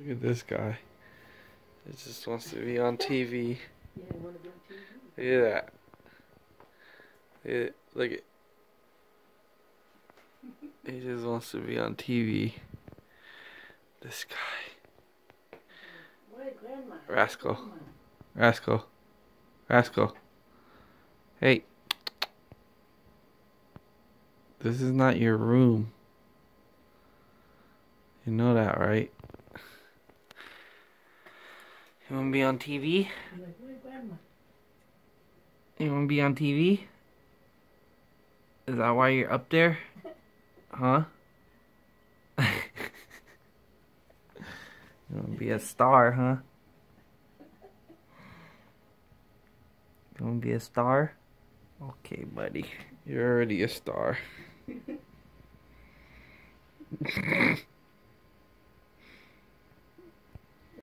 Look at this guy. He just wants to be on TV. Yeah, you want to be on TV? Look at that. Look at. He just wants to be on TV. This guy. Where, Grandma? Rascal. Grandma. Rascal. Rascal. Hey. This is not your room. You know that, right? You wanna be on TV? You're like, where, Grandma? You wanna be on TV? Is that why you're up there? Huh? You wanna be a star, huh? You wanna be a star? Okay, buddy. You're already a star.